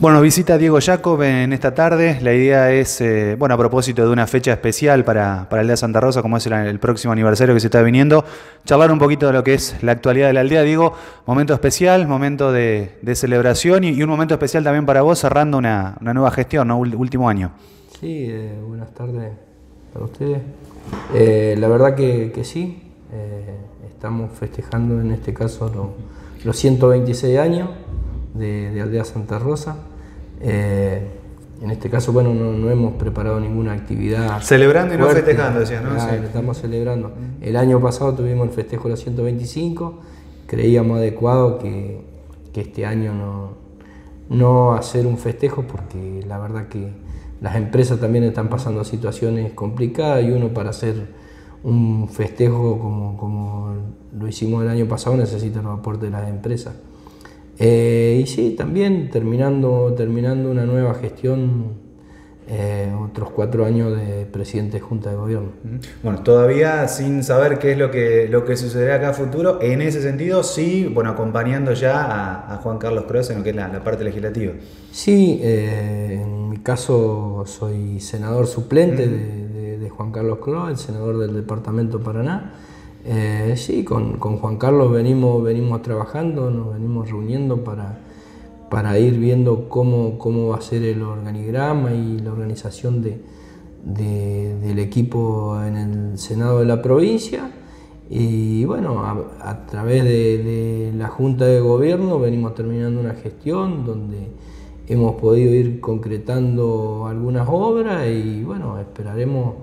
Bueno, visita Diego Jacob en esta tarde. La idea es, bueno, a propósito de una fecha especial para Aldea Santa Rosa, como es el próximo aniversario que se está viniendo, charlar un poquito de lo que es la actualidad de la aldea. Diego, momento especial, momento de celebración y un momento especial también para vos, cerrando una nueva gestión, ¿no? Último año. Sí, buenas tardes para ustedes. La verdad que sí, estamos festejando en este caso los 126 años de Aldea Santa Rosa. En este caso, bueno, no hemos preparado ninguna actividad. Celebrando y no fuerte. festejando, decías, ¿no? Claro, Sí. estamos celebrando. El año pasado tuvimos el festejo de los 125, creíamos adecuado que este año no hacer un festejo, porque la verdad que las empresas también están pasando situaciones complicadas y uno, para hacer un festejo como lo hicimos el año pasado, necesita los aportes de las empresas. Y sí, también terminando una nueva gestión, otros 4 años de presidente de Junta de Gobierno. Bueno, todavía sin saber qué es lo que sucederá acá a futuro, en ese sentido sí, bueno, acompañando ya a Juan Carlos Croes en lo que es la parte legislativa. Sí, en mi caso soy senador suplente de Juan Carlos Croes, el senador del departamento Paraná. Sí, con Juan Carlos venimos trabajando, nos venimos reuniendo para ir viendo cómo va a ser el organigrama y la organización del equipo en el Senado de la provincia. Y bueno, a través de la Junta de Gobierno venimos terminando una gestión donde hemos podido ir concretando algunas obras y bueno, esperaremos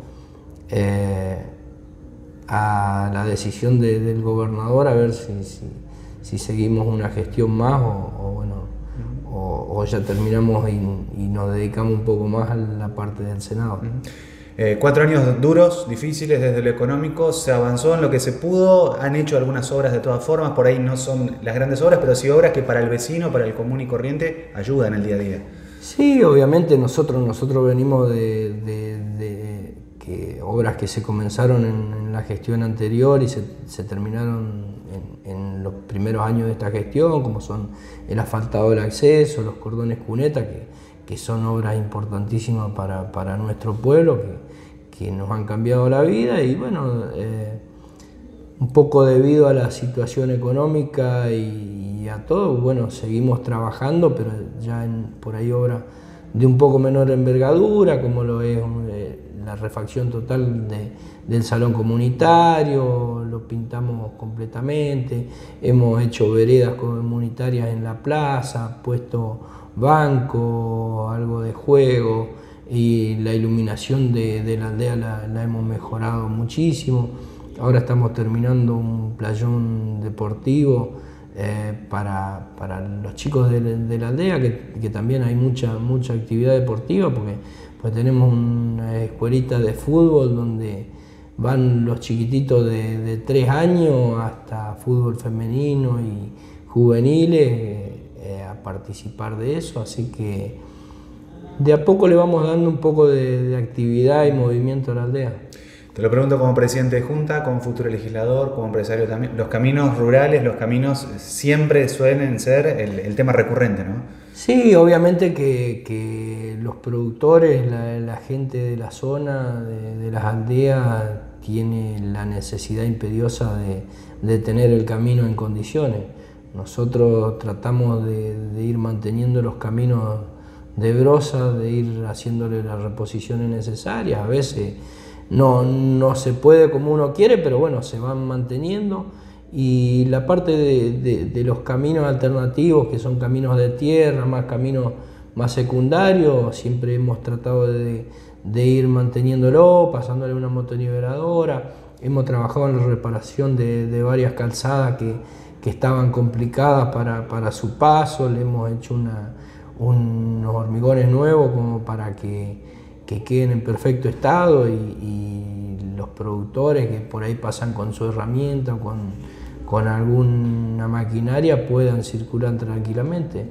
a la decisión del gobernador a ver si seguimos una gestión más o ya terminamos y nos dedicamos un poco más a la parte del Senado. 4 años duros, difíciles desde lo económico, se avanzó en lo que se pudo, han hecho algunas obras de todas formas, por ahí no son las grandes obras, pero sí obras que para el vecino, para el común y corriente, ayudan el día a día. Sí, obviamente nosotros venimos de obras que se comenzaron en la gestión anterior y se terminaron en los primeros años de esta gestión, como son el asfaltado del acceso, los cordones cuneta, que son obras importantísimas para nuestro pueblo, que nos han cambiado la vida. Y bueno, un poco debido a la situación económica y a todo, bueno, seguimos trabajando, pero ya por ahí obras de un poco menor envergadura, como lo es la refacción total del salón comunitario, lo pintamos completamente, hemos hecho veredas comunitarias en la plaza, puesto banco, algo de juego, y la iluminación de la aldea la hemos mejorado muchísimo. Ahora estamos terminando un playón deportivo para los chicos de la aldea, que también hay mucha actividad deportiva, porque pues tenemos una escuelita de fútbol donde van los chiquititos de 3 años hasta fútbol femenino y juveniles a participar de eso, así que de a poco le vamos dando un poco de actividad y movimiento a la aldea. Te lo pregunto como presidente de Junta, como futuro legislador, como empresario también. Los caminos rurales, los caminos siempre suelen ser el tema recurrente, ¿no? Sí, obviamente que los productores, la gente de la zona, de las aldeas, tiene la necesidad imperiosa de tener el camino en condiciones. Nosotros tratamos de ir manteniendo los caminos de brosa, de ir haciéndole las reposiciones necesarias. A veces no se puede como uno quiere, pero bueno, se van manteniendo. Y la parte de los caminos alternativos, que son caminos de tierra, caminos más secundarios, siempre hemos tratado de ir manteniéndolo, pasándole una motoniveladora. Hemos trabajado en la reparación de varias calzadas que estaban complicadas para su paso. Le hemos hecho unos hormigones nuevos como para que queden en perfecto estado y los productores que por ahí pasan con su herramienta o con alguna maquinaria puedan circular tranquilamente.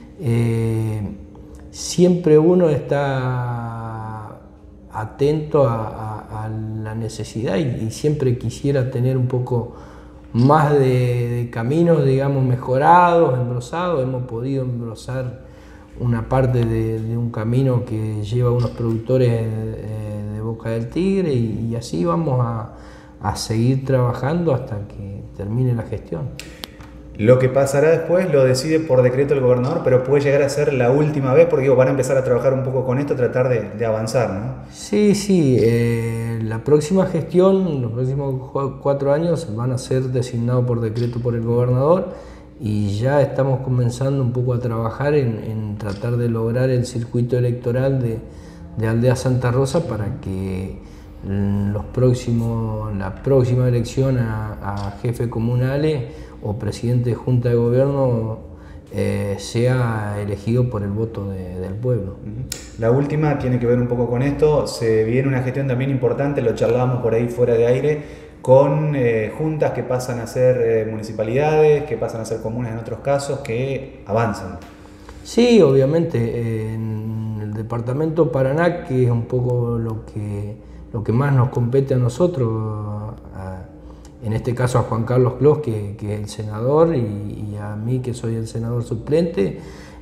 Siempre uno está atento a la necesidad y siempre quisiera tener un poco más de caminos, digamos, mejorados, embrosados. Hemos podido embrosar una parte de un camino que lleva a unos productores de Boca del Tigre y así vamos a seguir trabajando hasta que termine la gestión. Lo que pasará después lo decide por decreto el gobernador, pero puede llegar a ser la última vez, porque van a empezar a trabajar un poco con esto, tratar de avanzar, ¿no? Sí, la próxima gestión, los próximos 4 años van a ser designados por decreto por el gobernador y ya estamos comenzando un poco a trabajar en tratar de lograr el circuito electoral de Aldea Santa Rosa para que la próxima elección a jefe comunales o presidente de Junta de Gobierno sea elegido por el voto del pueblo. La última tiene que ver un poco con esto, se viene una gestión también importante, lo charlábamos por ahí fuera de aire, con juntas que pasan a ser municipalidades, que pasan a ser comunas en otros casos, que avanzan. Sí, obviamente, en el departamento Paraná, que es un poco lo que más nos compete a nosotros, en este caso a Juan Carlos Clos, que es el senador, y a mí, que soy el senador suplente.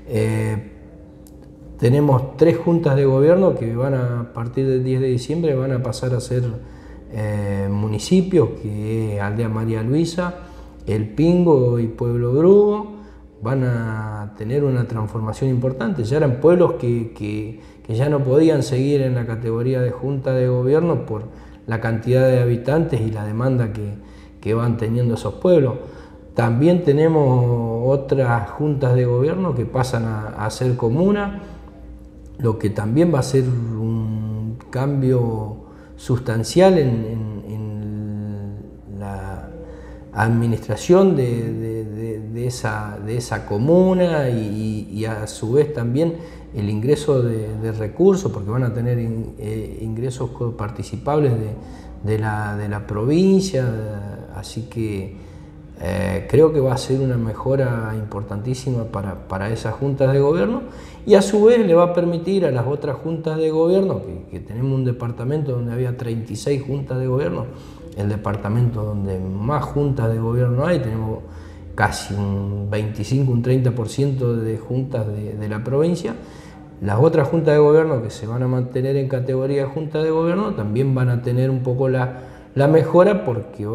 Tenemos 3 juntas de gobierno que a partir del 10 de diciembre van a pasar a ser municipios, que es Aldea María Luisa, El Pingo y Pueblo Brugo. Van a tener una transformación importante. Ya eran pueblos que ya no podían seguir en la categoría de junta de gobierno por la cantidad de habitantes y la demanda que van teniendo esos pueblos. También tenemos otras juntas de gobierno que pasan a ser comuna, lo que también va a ser un cambio sustancial en la administración de esa comuna y a su vez también el ingreso de recursos, porque van a tener ingresos participables de la provincia, así que creo que va a ser una mejora importantísima para esas juntas de gobierno y a su vez le va a permitir a las otras juntas de gobierno, que tenemos un departamento donde había 36 juntas de gobierno, el departamento donde más juntas de gobierno hay, tenemos casi un 25, un 30% de juntas de la provincia. Las otras juntas de gobierno que se van a mantener en categoría de junta de gobierno también van a tener un poco la mejora, porque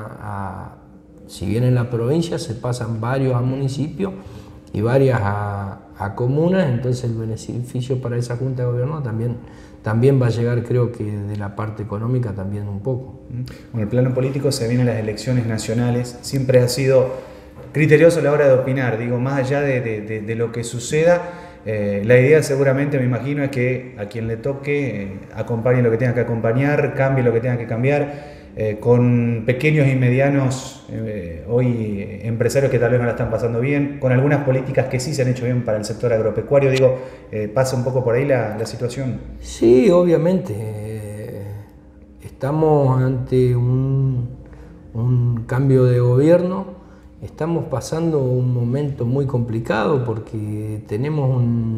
si bien en la provincia se pasan varios a municipios y varias a comunas, entonces el beneficio para esa junta de gobierno también va a llegar, creo que de la parte económica también un poco. Bueno, el plano político se vienen las elecciones nacionales, siempre ha sido criterioso a la hora de opinar, digo, más allá de lo que suceda. La idea seguramente, me imagino, es que a quien le toque acompañe lo que tenga que acompañar, cambie lo que tenga que cambiar, con pequeños y medianos hoy empresarios que tal vez no la están pasando bien, con algunas políticas que sí se han hecho bien para el sector agropecuario. Digo, ¿pasa un poco por ahí la situación? Sí, obviamente. Estamos ante un cambio de gobierno. Estamos pasando un momento muy complicado porque teníamos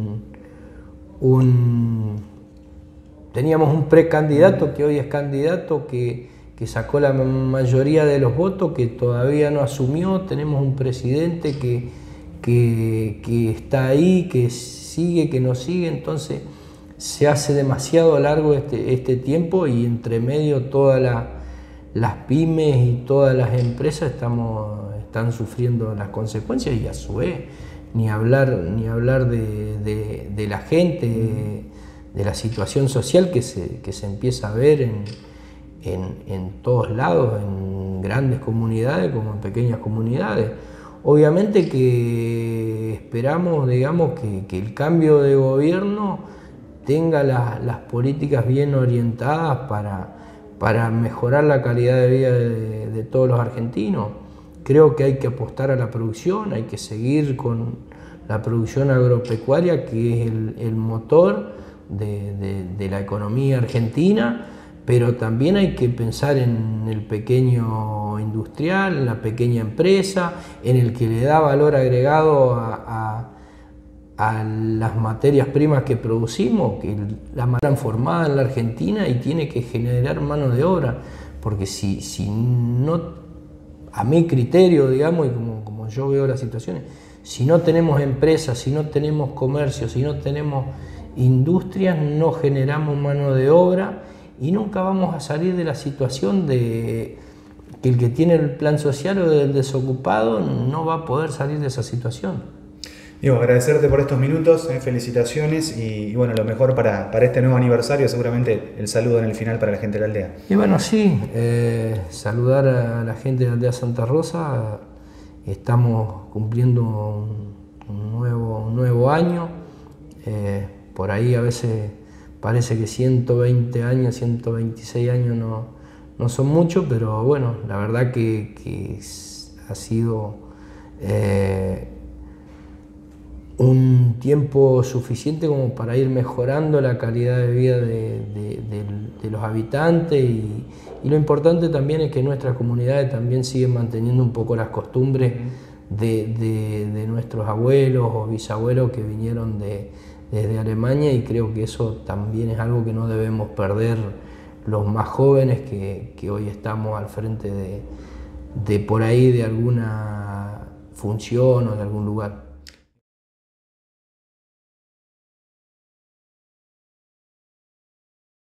un precandidato que hoy es candidato, que sacó la mayoría de los votos, que todavía no asumió. Tenemos un presidente que está ahí, que sigue, que no sigue. Entonces se hace demasiado largo este tiempo, y entre medio todas las pymes y todas las empresas están sufriendo las consecuencias, y a su vez ni hablar de la gente, de la situación social que se empieza a ver en todos lados, en grandes comunidades como en pequeñas comunidades. Obviamente que esperamos, digamos, que el cambio de gobierno tenga las políticas bien orientadas para mejorar la calidad de vida de todos los argentinos. Creo que hay que apostar a la producción, hay que seguir con la producción agropecuaria, que es el motor de la economía argentina, pero también hay que pensar en el pequeño industrial, en la pequeña empresa, en el que le da valor agregado a las materias primas que producimos, que la transformada en la Argentina, y tiene que generar mano de obra, porque si no, a mi criterio, digamos, y como yo veo las situaciones, Si no tenemos empresas, si no tenemos comercio, si no tenemos industrias, no generamos mano de obra y nunca vamos a salir de la situación de que el que tiene el plan social o el desocupado no va a poder salir de esa situación. Diego, agradecerte por estos minutos, felicitaciones y bueno, lo mejor para este nuevo aniversario, seguramente el saludo en el final para la gente de la aldea. Y bueno, sí, saludar a la gente de la aldea Santa Rosa. Estamos cumpliendo un nuevo año. Por ahí a veces parece que 120 años, 126 años no son mucho, pero bueno, la verdad que ha sido un tiempo suficiente como para ir mejorando la calidad de vida de los habitantes y lo importante también es que nuestras comunidades también siguen manteniendo un poco las costumbres de nuestros abuelos o bisabuelos que vinieron desde Alemania, y creo que eso también es algo que no debemos perder los más jóvenes que hoy estamos al frente de por ahí de alguna función o de algún lugar.